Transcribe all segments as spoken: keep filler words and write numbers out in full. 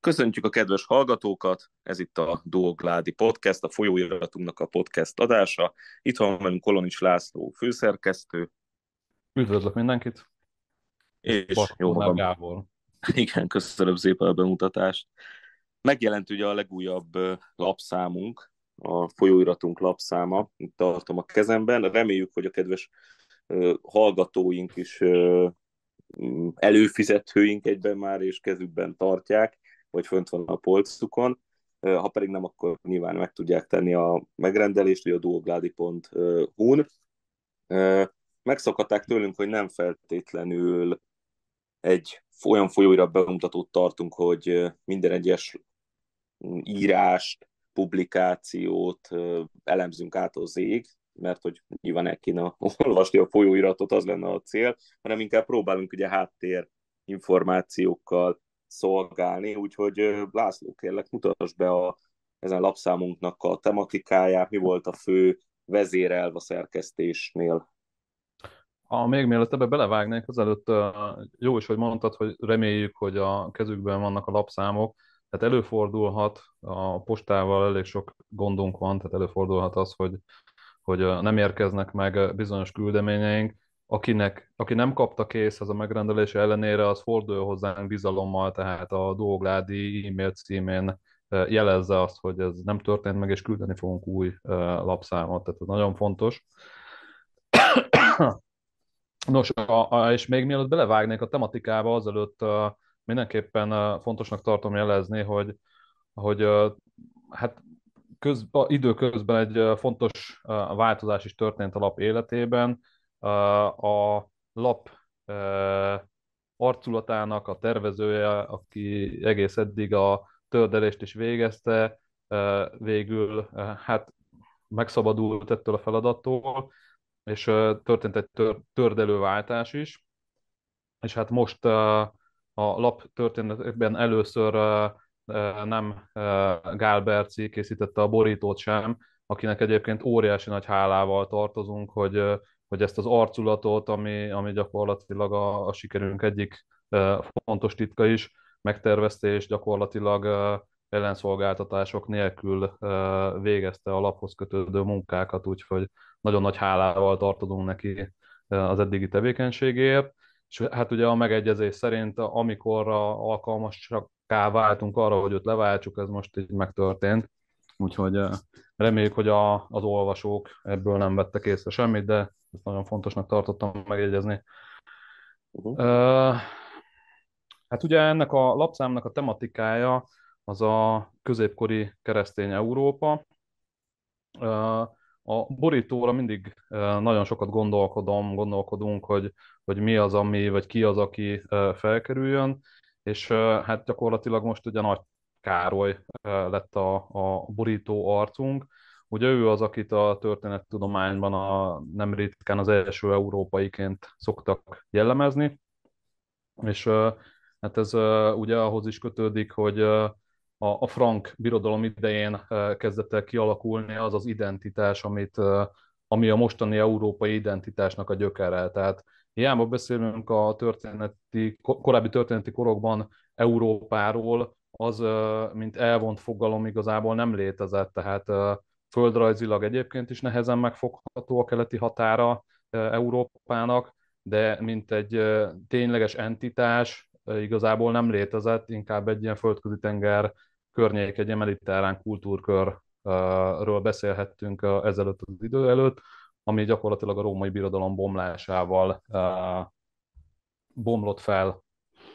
Köszöntjük a kedves hallgatókat, ez itt a Duogládi Podcast, a folyóiratunknak a podcast adása. Itt van velünk Kolonics László főszerkesztő, Üdvözlök mindenkit, és és jó Bartónál magam. Gábor. Igen, köszönöm szépen a bemutatást. Megjelent ugye a legújabb ö, lapszámunk, a folyóiratunk lapszáma, itt tartom a kezemben. Reméljük, hogy a kedves ö, hallgatóink is ö, m, előfizetőink egyben már és kezükben tartják, vagy fönt van a polcukon. Ö, Ha pedig nem, akkor nyilván meg tudják tenni a megrendelést, ugye a duogladi pont hu-n. Ö, Megszokhatták tőlünk, hogy nem feltétlenül egy olyan folyóirat bemutatót tartunk, hogy ö, minden egyes írást, publikációt ö, elemzünk át az ég, mert hogy nyilván el kéne olvasni a folyóiratot, az lenne a cél, hanem inkább próbálunk ugye háttér információkkal szolgálni, úgyhogy ö, László, kérlek, mutasd be a, ezen lapszámunknak a tematikáját, mi volt a fő vezérelv a szerkesztésnél. Ha még mielőtt ebbe belevágnék, azelőtt uh, jó is, hogy mondtad, hogy reméljük, hogy a kezükben vannak a lapszámok. Tehát előfordulhat, a postával elég sok gondunk van, tehát előfordulhat az, hogy, hogy uh, nem érkeznek meg uh, bizonyos küldeményeink. Akinek, aki nem kapta kész az a megrendelése ellenére, az forduljon hozzánk bizalommal, tehát a Duogládi e-mail címén uh, jelezze azt, hogy ez nem történt meg, és küldeni fogunk új uh, lapszámot. Tehát ez nagyon fontos. Nos, a, a, és még mielőtt belevágnék a tematikába, azelőtt uh, mindenképpen uh, fontosnak tartom jelezni, hogy, hogy uh, hát köz, a, időközben egy uh, fontos uh, változás is történt a lap életében. Uh, a lap uh, arculatának a tervezője, aki egész eddig a tördelést is végezte, uh, végül uh, hát megszabadult ettől a feladattól, és uh, történt egy tör, tördelőváltás is, és hát most uh, a lap történetben először uh, uh, nem uh, Gál Berci készítette a borítót sem, akinek egyébként óriási nagy hálával tartozunk, hogy, uh, hogy ezt az arculatot, ami, ami gyakorlatilag a, a sikerünk egyik uh, fontos titka is, megtervezte, és gyakorlatilag uh, ellenszolgáltatások nélkül uh, végezte a laphoz kötődő munkákat, úgyhogy nagyon nagy hálával tartozunk neki az eddigi tevékenységéért. És hát ugye a megegyezés szerint, amikor alkalmasakká váltunk arra, hogy őt leváltsuk, ez most így megtörtént. Úgyhogy reméljük, hogy a, az olvasók ebből nem vettek észre semmit, de ezt nagyon fontosnak tartottam megjegyezni. Uh-huh. Hát ugye ennek a lapszámnak a tematikája az a középkori keresztény Európa. A borítóra mindig nagyon sokat gondolkodom, gondolkodunk, hogy, hogy mi az, ami, vagy ki az, aki felkerüljön, és hát gyakorlatilag most ugye Nagy Károly lett a, a borító arcunk. Ugye ő az, akit a történettudományban a, nem ritkán az első európaiként szoktak jellemezni, és hát ez ugye ahhoz is kötődik, hogy a, a frank birodalom idején kezdett el kialakulni az az identitás, amit, ami a mostani európai identitásnak a gyökere. Tehát hiába beszélünk a történeti, korábbi történeti korokban Európáról, az, mint elvont fogalom igazából nem létezett, tehát földrajzilag egyébként is nehezen megfogható a keleti határa Európának, de mint egy tényleges entitás igazából nem létezett, inkább egy ilyen földközi tenger környék, egy ilyen mediterrán kultúrkörről beszélhettünk ezelőtt az idő előtt, ami gyakorlatilag a római birodalom bomlásával bomlott fel.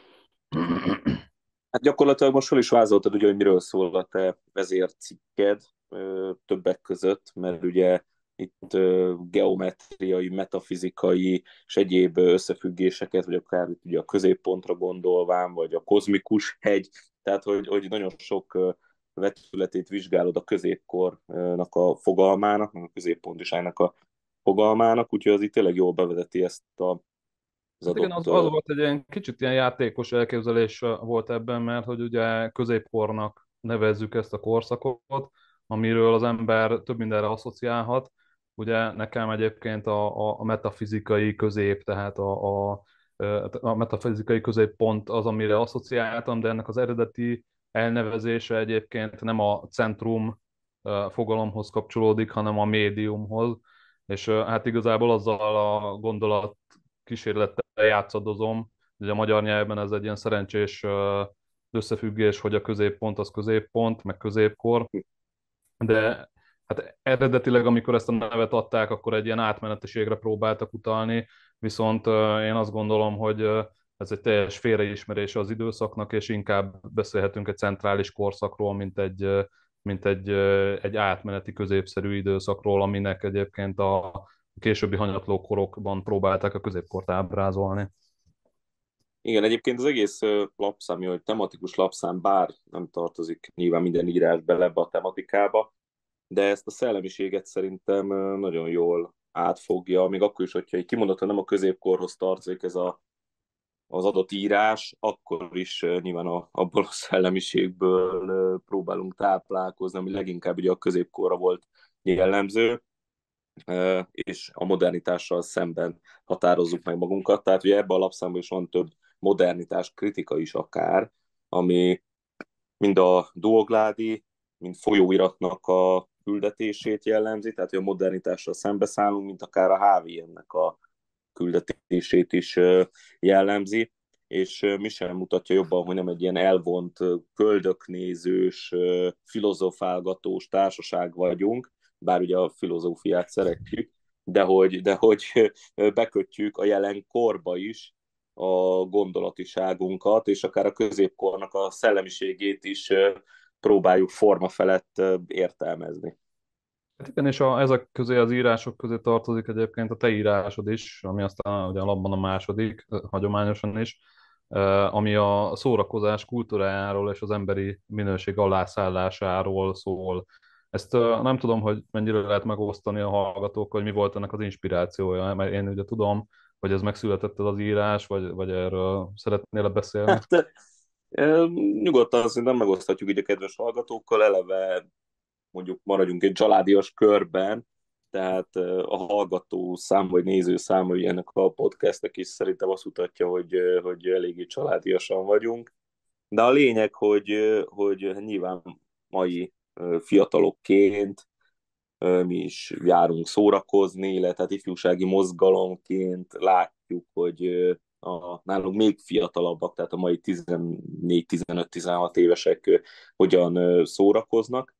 Hát gyakorlatilag most fel is vázoltad, ugye, hogy miről szól a te vezércikked ö, többek között, mert ugye itt ö, geometriai, metafizikai és egyéb összefüggéseket, vagy akár itt ugye a középpontra gondolván, vagy a kozmikus hegy, tehát hogy, hogy nagyon sok ö, vetületét vizsgálod a középkornak a fogalmának, meg a középpontiságnak a fogalmának, úgyhogy az itt tényleg jól bevezeti ezt a, az Hát igen, adott... az, az Ö, volt egy ilyen kicsit ilyen játékos elképzelés volt ebben, mert hogy ugye középkornak nevezzük ezt a korszakot, amiről az ember több mindenre asszociálhat. Ugye nekem egyébként a, a, a metafizikai közép, tehát a, a, a metafizikai középpont az, amire asszociáltam, de ennek az eredeti elnevezése egyébként nem a centrum fogalomhoz kapcsolódik, hanem a médiumhoz, és hát igazából azzal a gondolat kísérlettel játszadozom, hogy a magyar nyelvben ez egy ilyen szerencsés összefüggés, hogy a középpont az középpont, meg középkor, de hát eredetileg, amikor ezt a nevet adták, akkor egy ilyen átmenetiségre próbáltak utalni, viszont én azt gondolom, hogy ez egy teljes félreismerése az időszaknak, és inkább beszélhetünk egy centrális korszakról, mint egy, mint egy, egy átmeneti középszerű időszakról, aminek egyébként a későbbi hanyatló korokban próbálták a középkort ábrázolni. Igen, egyébként az egész lapszám, hogy tematikus lapszám, bár nem tartozik nyilván minden írás bele ebbe a tematikába, de ezt a szellemiséget szerintem nagyon jól átfogja, még akkor is, hogyha egy kimondottan nem a középkorhoz tartozik ez a, az adott írás, akkor is nyilván a, abból a szellemiségből próbálunk táplálkozni, ami leginkább ugye a középkorra volt jellemző, és a modernitással szemben határozzuk meg magunkat. Tehát ugye ebben a lapszámban is van több modernitás kritika is akár, ami mind a Duogládi, mind folyóiratnak a küldetését jellemzi, tehát hogy a modernitással szembeszállunk, mint akár a há vé em-nek a küldetését is jellemzi, és mi sem mutatja jobban, hogy nem egy ilyen elvont, köldöknézős, filozofálgatós társaság vagyunk, bár ugye a filozófiát szeretjük, de hogy, de hogy bekötjük a jelen korba is a gondolatiságunkat, és akár a középkornak a szellemiségét is próbáljuk forma felett értelmezni. Hát igen, és a, ezek közé, az írások közé tartozik egyébként a te írásod is, ami aztán ugye alapban a második, hagyományosan is, ami a szórakozás kultúrájáról és az emberi minőség alászállásáról szól. Ezt nem tudom, hogy mennyire lehet megosztani a hallgatókkal, hogy mi volt ennek az inspirációja, mert én ugye tudom, hogy ez megszületett ez az írás, vagy, vagy erről szeretnél beszélni? Hát nyugodtan szerintem megoszthatjuk így a kedves hallgatókkal, eleve mondjuk maradjunk egy családias körben, tehát a hallgató szám vagy néző szám, hogy ennek a podcastnek is szerintem azt mutatja, hogy, hogy eléggé családiasan vagyunk. De a lényeg, hogy, hogy nyilván mai fiatalokként mi is járunk szórakozni, illetve hát ifjúsági mozgalomként látjuk, hogy a nálunk még fiatalabbak, tehát a mai tizennégy tizenöt tizenhat évesek hogyan szórakoznak,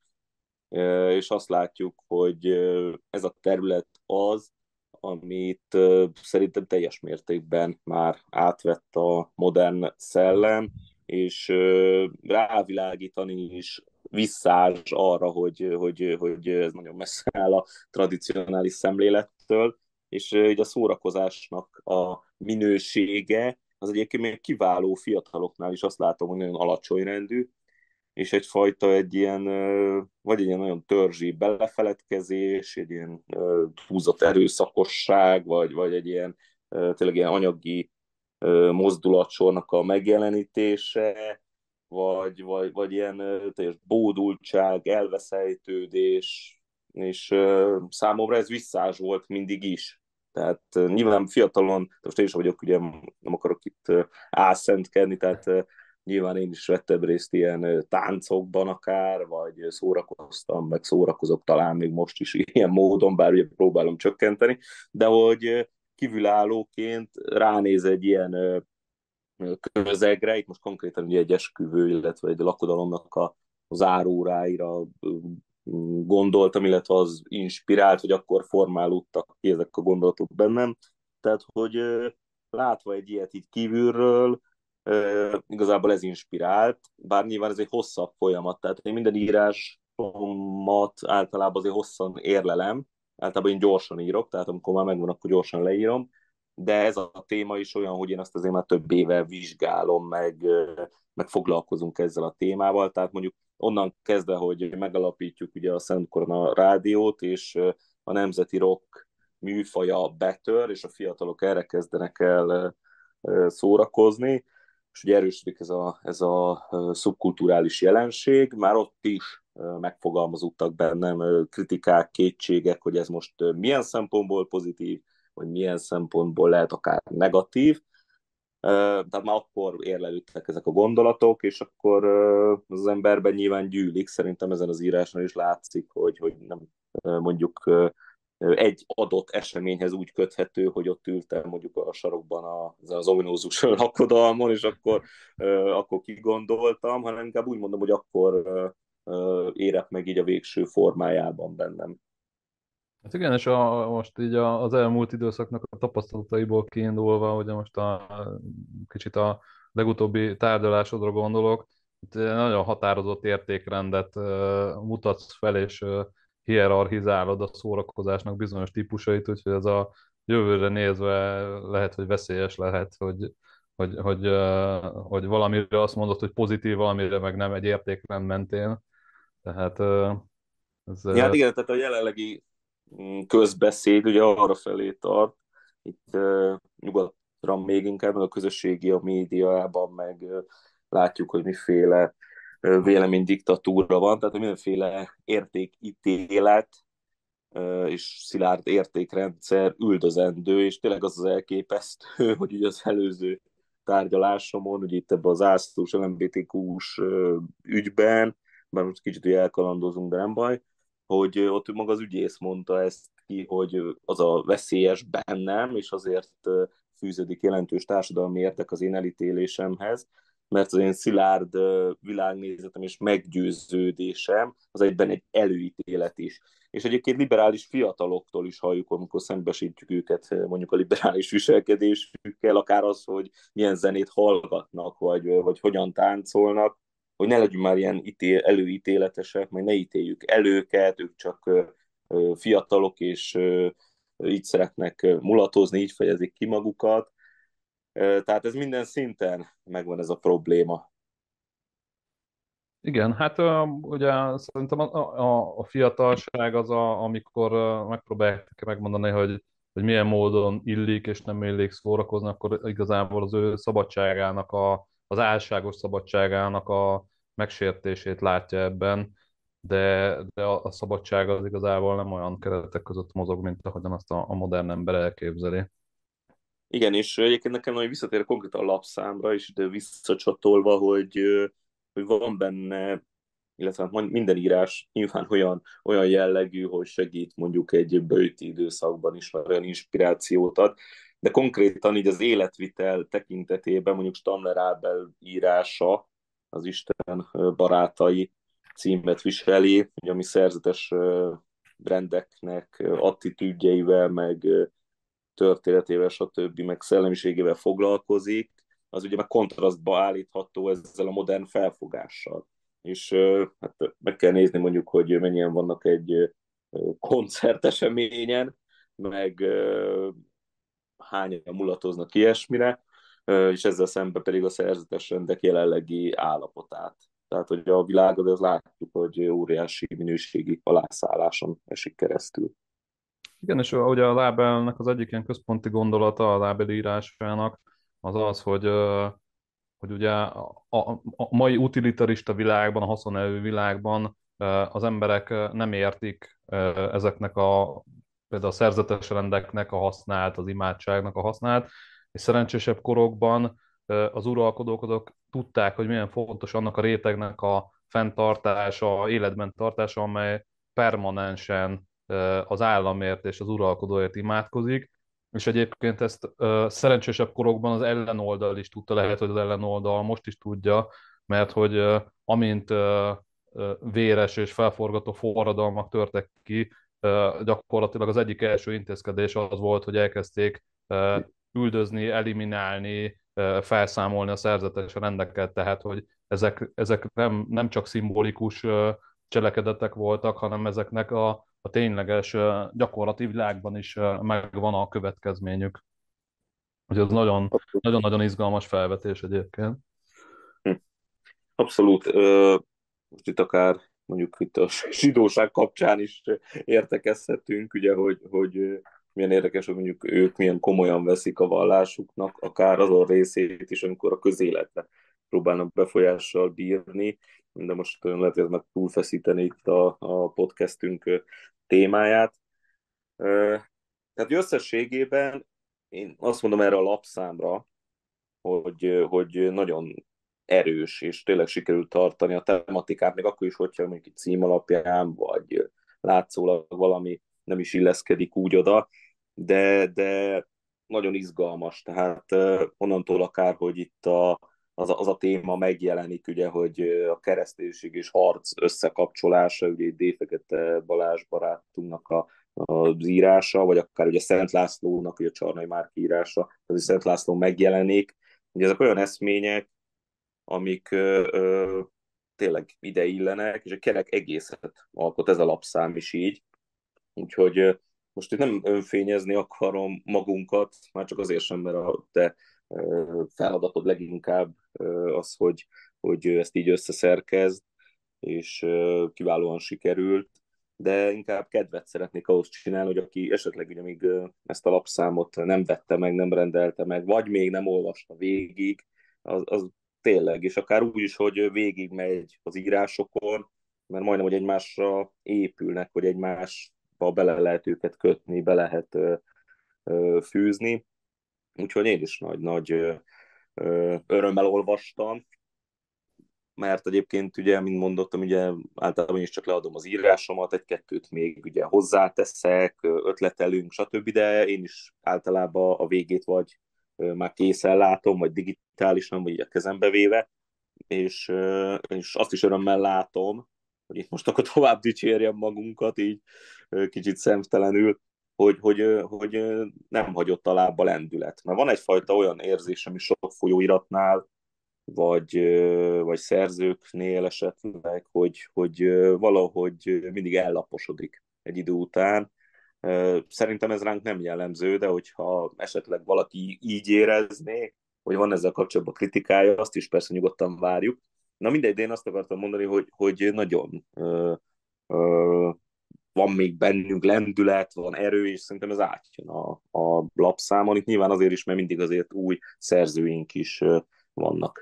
és azt látjuk, hogy ez a terület az, amit szerintem teljes mértékben már átvett a modern szellem, és rávilágítani is visszás arra, hogy, hogy, hogy ez nagyon messze áll a tradicionális szemlélettől, és így a szórakozásnak a minősége az egyébként még kiváló fiataloknál is azt látom, hogy nagyon alacsony rendű, és egyfajta egy ilyen, vagy egy ilyen nagyon törzsi belefeledkezés, egy ilyen túlzott erőszakosság, vagy, vagy egy ilyen tényleg ilyen anyagi mozdulatsornak a megjelenítése, vagy, vagy, vagy ilyen teljes bódultság, elveszejtődés, és számomra ez visszás volt mindig is. Tehát nyilván fiatalon, most én is vagyok, ugye nem akarok itt álszentkedni, tehát nyilván én is vettem részt ilyen táncokban akár, vagy szórakoztam, meg szórakozok talán még most is ilyen módon, bár ugye próbálom csökkenteni, de hogy kívülállóként ránéz egy ilyen közegre, itt most konkrétan ugye egy esküvő, illetve egy lakodalomnak a záróráira gondoltam, illetve az inspirált, hogy akkor formálódtak ki ezek a gondolatok bennem. Tehát, hogy látva egy ilyet így kívülről, igazából ez inspirált, bár nyilván ez egy hosszabb folyamat, tehát én minden írásomat általában azért hosszan érlelem, általában én gyorsan írok, tehát amikor már megvan, akkor gyorsan leírom, de ez a téma is olyan, hogy én azt azért már több éve vizsgálom, meg, meg foglalkozunk ezzel a témával, tehát mondjuk onnan kezdve, hogy megalapítjuk ugye a Szent Korona rádiót, és a nemzeti rock műfaja betör, és a fiatalok erre kezdenek el szórakozni, és ugye erősödik ez a, ez a szubkulturális jelenség, már ott is megfogalmazódtak bennem kritikák, kétségek, hogy ez most milyen szempontból pozitív, vagy milyen szempontból lehet akár negatív, Tehát már akkor érlelődtek ezek a gondolatok, és akkor az emberben nyilván gyűlik, szerintem ezen az íráson is látszik, hogy, hogy nem mondjuk egy adott eseményhez úgy köthető, hogy ott ültem mondjuk a sarokban a, az ominózus lakodalmon, és akkor, akkor kigondoltam, hanem inkább úgy mondom, hogy akkor érett meg így a végső formájában bennem. Hát igen, és a, most így a, az elmúlt időszaknak a tapasztalataiból kiindulva, ugye most a kicsit a legutóbbi tárgyalásodra gondolok, itt nagyon határozott értékrendet uh, mutatsz fel, és uh, hierarchizálod a szórakozásnak bizonyos típusait, úgyhogy ez a jövőre nézve lehet, hogy veszélyes lehet, hogy, hogy, hogy, uh, hogy valamire azt mondod, hogy pozitív, valamire meg nem egy értékrend mentén. Tehát uh, ez Ja, hát uh, igen, tehát a jelenlegi mm, közbeszéd ugye arra felé tart, itt uh, nyugatra még inkább, meg a közösségi, a médiában, meg uh, látjuk, hogy miféle uh, véleménydiktatúra van, tehát mindenféle értékítélet uh, és szilárd értékrendszer üldözendő, és tényleg az az elképesztő, hogy ugye az előző tárgyalásomon, ugye itt ebben az ászlós el em bé té kú-s uh, ügyben, bár most kicsit ugye elkalandozunk, de nem baj, hogy ott maga az ügyész mondta ezt ki, hogy az a veszélyes bennem, és azért fűződik jelentős társadalmi értek az én elítélésemhez, mert az én szilárd világnézetem és meggyőződésem az egyben egy előítélet is. És egyébként liberális fiataloktól is halljuk, amikor szembesítjük őket mondjuk a liberális viselkedésükkel, akár az, hogy milyen zenét hallgatnak, vagy, vagy hogyan táncolnak, hogy ne legyünk már ilyen ítél, előítéletesek, majd ne ítéljük el őket, ők csak fiatalok, és így szeretnek mulatozni, így fejezik ki magukat. Tehát ez minden szinten megvan ez a probléma. Igen, hát ö, ugye szerintem a, a, a fiatalság az, a, amikor ö, megpróbálják megmondani, hogy, hogy milyen módon illik és nem illik szórakozni, akkor igazából az ő szabadságának, a, az álságos szabadságának a megsértését látja ebben, de, de a, a szabadság az igazából nem olyan keretek között mozog, mint ahogyan azt a, a modern ember elképzeli. Igen, és egyébként nekem nagyon visszatér konkrétan a lapszámra, és ide visszacsatolva, hogy, hogy van benne, illetve hát minden írás nyilván olyan, olyan jellegű, hogy segít mondjuk egy böjti időszakban is, vagy olyan inspirációt ad, de konkrétan így az életvitel tekintetében mondjuk Stamler Ábel írása, az Isten barátai címet viseli, ugye, ami szerzetes brendeknek attitűdjeivel, meg történetével, stb., meg szellemiségével foglalkozik, az ugye meg kontrasztba állítható ezzel a modern felfogással. És hát meg kell nézni mondjuk, hogy mennyien vannak egy koncerteseményen, meg hányan mulatoznak ilyesmire, és ezzel szemben pedig a szerzetes rendek jelenlegi állapotát. Tehát, hogy a világod, ez látjuk, hogy óriási minőségi alászálláson esik keresztül. Igen, és ugye a Lábelnek az egyik ilyen központi gondolata a Lábel írásának az az, hogy ö, hogy ugye a, a, a mai utilitarista világban, a haszonelvű világban az emberek nem értik ezeknek a például a szerzetes rendeknek a hasznát, az imádságnak a hasznát, és szerencsésebb korokban az uralkodók azok tudták, hogy milyen fontos annak a rétegnek a fenntartása, életben tartása, amely permanensen az államért és az uralkodóért imádkozik, és egyébként ezt ö, szerencsésebb korokban az ellenoldal is tudta, lehet, hogy az ellenoldal most is tudja, mert hogy ö, amint ö, ö, véres és felforgató forradalmak törtek ki, ö, gyakorlatilag az egyik első intézkedés az volt, hogy elkezdték ö, üldözni, eliminálni, ö, felszámolni a szerzetes rendeket, tehát hogy ezek, ezek nem, nem csak szimbolikus ö, cselekedetek voltak, hanem ezeknek a a tényleges gyakorlati világban is megvan a következményük. Úgyhogy ez nagyon, nagyon-nagyon izgalmas felvetés egyébként. Abszolút. Most itt akár mondjuk itt a zsidóság kapcsán is értekezhetünk, ugye, hogy, hogy milyen érdekes, hogy mondjuk ők milyen komolyan veszik a vallásuknak, akár azon részét is, amikor a közéletre próbálnak befolyással bírni, de most lehet, hogy ez meg túlfeszíteni itt a, a podcastünk témáját. Tehát összességében én azt mondom erre a lapszámra, hogy, hogy nagyon erős, és tényleg sikerült tartani a tematikát, még akkor is, hogyha mondjuk egy cím alapján, vagy látszólag valami nem is illeszkedik úgy oda, de, de nagyon izgalmas, tehát onnantól akár, hogy itt a, az, a, az a téma megjelenik, ugye, hogy a kereszténység és harc összekapcsolása, ugye itt D. Fekete Balázs barátunknak a, az írása, vagy akár ugye Szent Lászlónak, ugye a Csarnai Márk írása, az is Szent László megjelenik. Ugye ezek olyan eszmények, amik ö, ö, tényleg ide illenek, és a kerek egészet alkot ez a lapszám is így. Úgyhogy ö, most itt nem önfényezni akarom magunkat, már csak azért sem, mert a te ö, feladatod leginkább ö, az, hogy, hogy ezt így összeszerkezd, és ö, kiválóan sikerült, de inkább kedvet szeretnék ahhoz csinálni, hogy aki esetleg ugye még ö, ezt a lapszámot nem vette meg, nem rendelte meg, vagy még nem olvasta végig, az, az tényleg, és akár úgy is, hogy végig megy az írásokon, mert majdnem, hogy egymásra épülnek, hogy egymásba bele lehet őket kötni, be lehet ö, ö, fűzni. Úgyhogy én is nagy-nagy örömmel olvastam, mert egyébként ugye, mint mondottam, ugye általában is csak leadom az írásomat, egy-kettőt még ugye hozzáteszek, ötletelünk, stb., de én is általában a végét vagy már készen látom, vagy digitálisan, vagy a kezembe véve, és, és azt is örömmel látom, hogy itt most akkor tovább dicsérjem magunkat, így kicsit szemtelenül, hogy, hogy, hogy nem hagyott a lába lendület. Mert van egyfajta olyan érzésem is sok folyóiratnál, vagy, vagy szerzőknél esetleg, hogy, hogy valahogy mindig ellaposodik egy idő után. Szerintem ez ránk nem jellemző, de hogyha esetleg valaki így érezné, hogy van ezzel kapcsolatban kritikája, azt is persze nyugodtan várjuk. Na mindegy, de én azt akartam mondani, hogy, hogy nagyon ö, ö, van még bennünk lendület, van erő, és szerintem ez átjön a, a lapszámon. Itt nyilván azért is, mert mindig azért új szerzőink is ö, vannak.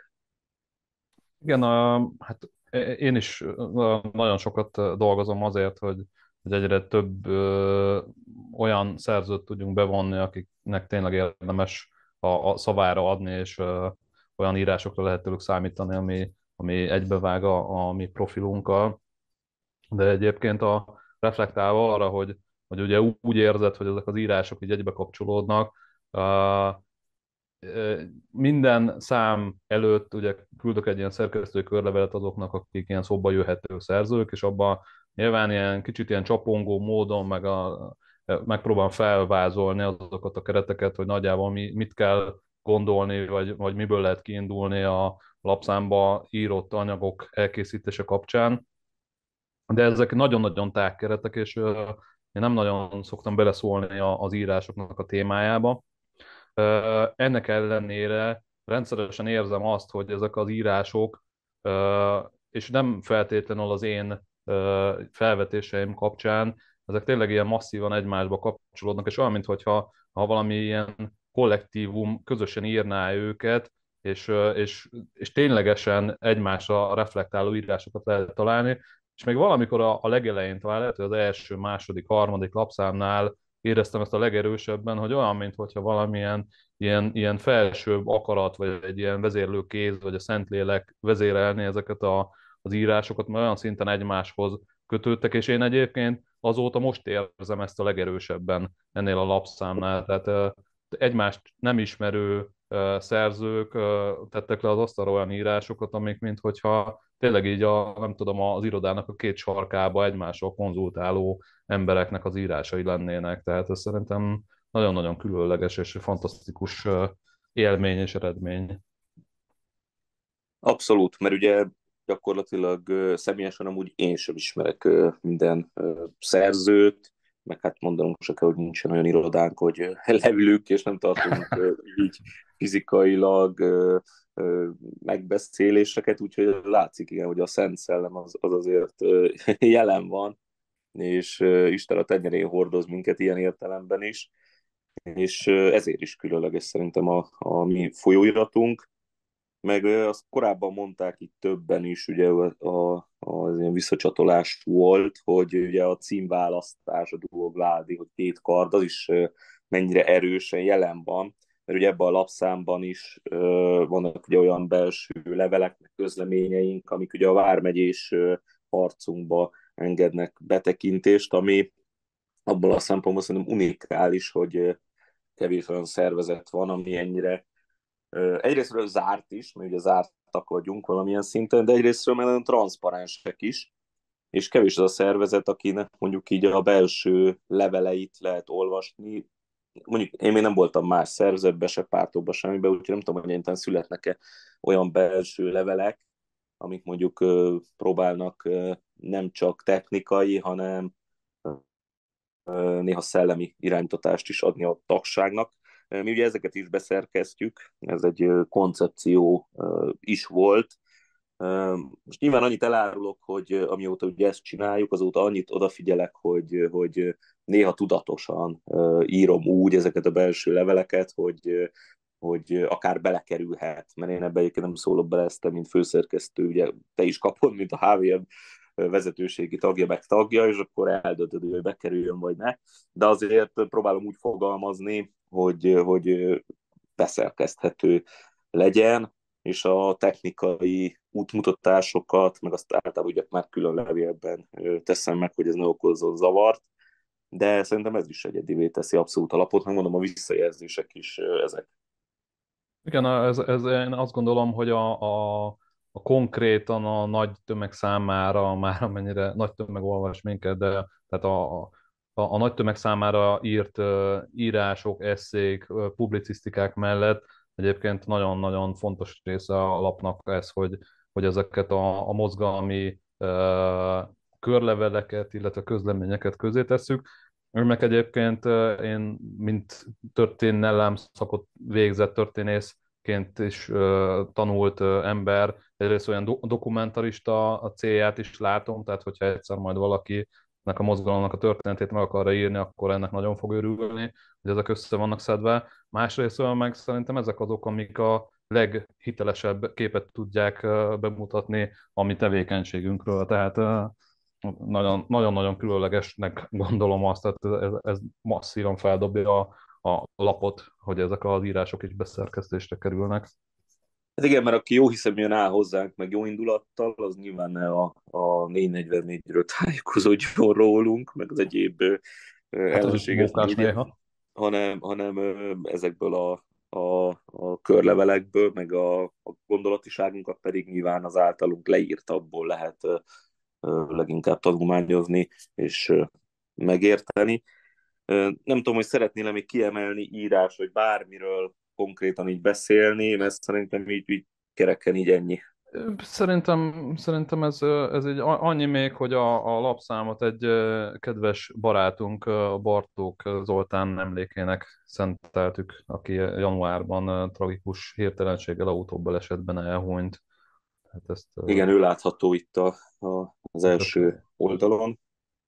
Igen, a, hát én is nagyon sokat dolgozom azért, hogy, hogy egyre több ö, olyan szerzőt tudjunk bevonni, akiknek tényleg érdemes a, a szavára adni, és ö, olyan írásokra lehet tőlük számítani, ami, ami egybevág a, a mi profilunkkal. De egyébként a reflektálva arra, hogy, hogy ugye úgy érzed, hogy ezek az írások így egybe kapcsolódnak, minden szám előtt ugye küldök egy ilyen szerkesztői körlevelet azoknak, akik ilyen szóba jöhető szerzők, és abban nyilván ilyen kicsit ilyen csapongó módon meg a, megpróbálom felvázolni azokat a kereteket, hogy nagyjából mi, mit kell gondolni, vagy, vagy miből lehet kiindulni a lapszámba írott anyagok elkészítése kapcsán. De ezek nagyon-nagyon tág keretek, és én nem nagyon szoktam beleszólni az írásoknak a témájába. Ennek ellenére rendszeresen érzem azt, hogy ezek az írások, és nem feltétlenül az én felvetéseim kapcsán, ezek tényleg ilyen masszívan egymásba kapcsolódnak, és olyan, mintha ha valami ilyen kollektívum közösen írná őket, és, és, és ténylegesen egymásra reflektáló írásokat lehet találni, és még valamikor a, a legelején, talán lehet, hogy az első, második, harmadik lapszámnál éreztem ezt a legerősebben, hogy olyan, mintha valamilyen ilyen, ilyen felsőbb akarat, vagy egy ilyen vezérlő kéz, vagy a Szentlélek vezérelni ezeket a, az írásokat, mert olyan szinten egymáshoz kötődtek, és én egyébként azóta most érzem ezt a legerősebben ennél a lapszámnál. Tehát egymást nem ismerő szerzők tettek le az asztalra olyan írásokat, amik minthogyha tényleg így a, nem tudom, az irodának a két sarkába egymással konzultáló embereknek az írásai lennének. Tehát ez szerintem nagyon-nagyon különleges és fantasztikus élmény és eredmény. Abszolút, mert ugye gyakorlatilag ö, személyesen amúgy én sem ismerek ö, minden ö, szerzőt, meg hát mondanom se kell, hogy nincsen olyan irodánk, hogy ö, leülünk és nem tartunk ö, így fizikailag ö, ö, megbeszéléseket, úgyhogy látszik, igen, hogy a Szent Szellem az, az azért ö, jelen van, és ö, Isten a tenyerén hordoz minket ilyen értelemben is, és ö, ezért is különleges szerintem a, a mi folyóiratunk, meg azt korábban mondták itt többen is, ugye a, a, az ilyen visszacsatolás volt, hogy ugye a címválasztás, a Duo Gladi, hogy két kard, az is mennyire erősen jelen van, mert ugye ebben a lapszámban is ö, vannak ugye olyan belső levelek, meg közleményeink, amik ugye a vármegyés ö, harcunkba engednek betekintést, ami abból a szempontból szerintem unikális, hogy ö, kevés olyan szervezet van, ami ennyire ö, egyrésztről zárt is, mert ugye zártak vagyunk valamilyen szinten, de egyrésztről meg nagyon transzparensek is, és kevés az a szervezet, akinek mondjuk így a belső leveleit lehet olvasni. Mondjuk én még nem voltam más szervezetben, se pártokban, semmiben, úgyhogy nem tudom, hogy egyáltalán születnek-e olyan belső levelek, amik mondjuk ö, próbálnak ö, nem csak technikai, hanem ö, néha szellemi irányítatást is adni a tagságnak. Mi ugye ezeket is beszerkesztjük, ez egy ö, koncepció ö, is volt. Most nyilván annyit elárulok, hogy amióta ugye ezt csináljuk, azóta annyit odafigyelek, hogy, hogy néha tudatosan írom úgy ezeket a belső leveleket, hogy, hogy akár belekerülhet, mert én ebbe egyébként nem szólok bele, ezt te, mint főszerkesztő, ugye te is kapod, mint a há vé em vezetőségi tagja, meg tagja, és akkor eldöntöd, hogy bekerüljön vagy ne. De azért próbálom úgy fogalmazni, hogy, hogy beszerkeszthető legyen, és a technikai útmutatásokat, meg azt általában ugye már külön levélben teszem meg, hogy ez ne okozzon zavart, de szerintem ez is egyedivé teszi abszolút a lapot, megmondom, a visszajelzések is ezek. Igen, ez, ez, én azt gondolom, hogy a, a, a konkrétan a nagy tömeg számára, már amennyire nagy tömeg olvas minket, de tehát a, a, a nagy tömeg számára írt uh, írások, esszék, uh, publicisztikák mellett egyébként nagyon-nagyon fontos része a lapnak ez, hogy, hogy ezeket a, a mozgalmi uh, körleveleket, illetve közleményeket közé tesszük. Meg egyébként én, mint történelem szakot végzett történészként is tanult ember, egyrészt olyan do- dokumentarista a célját is látom, tehát hogyha egyszer majd valaki ennek a mozgalomnak a történetét meg akarja írni, akkor ennek nagyon fog örülni, hogy ezek össze vannak szedve. Másrészt meg szerintem ezek azok, amik a leghitelesebb képet tudják bemutatni a mi tevékenységünkről. Tehát nagyon, nagyon-nagyon különlegesnek gondolom azt, tehát ez, ez masszívan feldobja a, a lapot, hogy ezek az írások is beszerkesztésre kerülnek. Hát igen, mert aki jó hiszeműen áll hozzánk, meg jó indulattal, az nyilván ne a, a négyszáznegyvennégyről tájékozódjon rólunk, meg az egyéb ö, Hát az is ellenséges mókás média, néha. hanem, hanem ö, ezekből a, a, a körlevelekből, meg a, a gondolatiságunkat pedig nyilván az általunk leírtabból lehet ö, ö, leginkább tanulmányozni és ö, megérteni. Ö, Nem tudom, hogy szeretnél még kiemelni írás, vagy bármiről konkrétan így beszélni, mert szerintem így, így kereken így ennyi. Szerintem, szerintem ez, ez egy annyi még, hogy a, a lapszámot egy kedves barátunk, a Bartók Zoltán emlékének szenteltük, aki januárban tragikus hirtelenséggel autóbalesetben elhunyt. Hát ezt, Igen, ő látható itt a, a, az ezt első oldalon.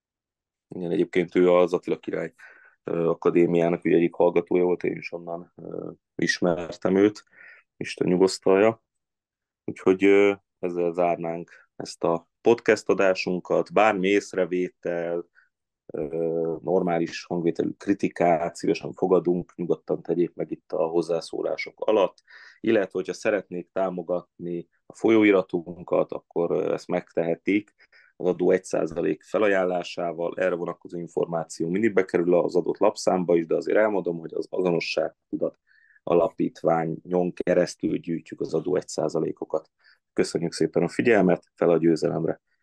Igen, egyébként ő az Attila Király ö, Akadémiának ugye egyik hallgatója volt, én is onnan ö, ismertem őt, Isten nyugosztalja. Úgyhogy ö, ezzel zárnánk ezt a podcast adásunkat. Bármi észrevétel, ö, normális hangvételű kritikát szívesen fogadunk, nyugodtan tegyék meg itt a hozzászólások alatt, illetve hogyha szeretnék támogatni a folyóiratunkat, akkor ö, ezt megtehetik az adó egy százalék felajánlásával. Erre vonatkozó információ mindig bekerül az adott lapszámba is, de azért elmondom, hogy az azonosságtudat alapítványon keresztül gyűjtjük az adó egy százalékokat. Köszönjük szépen a figyelmet, fel a győzelemre!